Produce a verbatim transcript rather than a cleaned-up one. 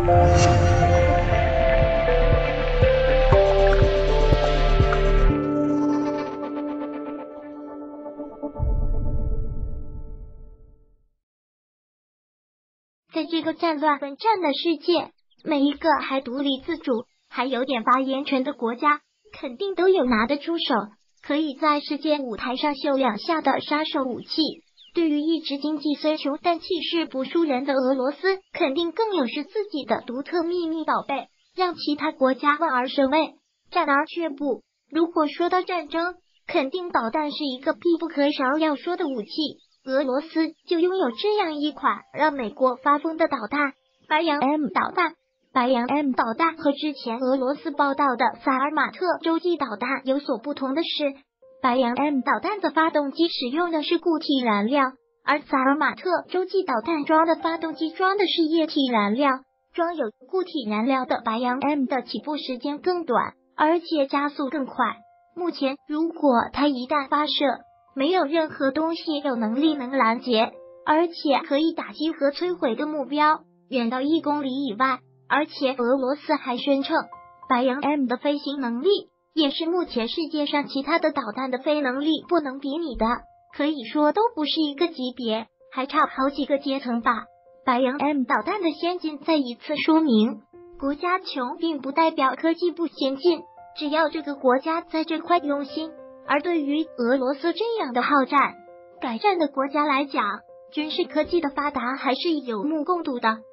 在这个战乱纷战的世界，每一个还独立自主、还有点发言权的国家，肯定都有拿得出手，可以在世界舞台上秀两下的杀手武器。对于一直经济虽穷但气势不输人的俄罗斯，肯定更有是自己的独特秘密宝贝，让其他国家望而生畏，战而却步。如果说到战争，肯定导弹是一个必不可少要说的武器。俄罗斯就拥有这样一款让美国发疯的导弹——白杨 M 导弹。白杨 M 导弹和之前俄罗斯报道的萨尔马特洲际导弹有所不同的是，白杨 M 导弹的发动机使用的是固体燃料，而萨尔马特洲际导弹装的发动机装的是液体燃料。装有固体燃料的白杨 M 的起步时间更短，而且加速更快。目前，如果它一旦发射，没有任何东西有能力能拦截，而且可以打击和摧毁的目标远到一公里以外。而且俄罗斯还宣称，白杨 M 的飞行能力也是目前世界上其他的导弹的飞能力不能比拟的，可以说都不是一个级别，还差好几个阶层吧。白杨 M 导弹的先进再一次说明，国家穷并不代表科技不先进，只要这个国家在这块用心。而对于俄罗斯这样的好战、改战的国家来讲，军事科技的发达还是有目共睹的。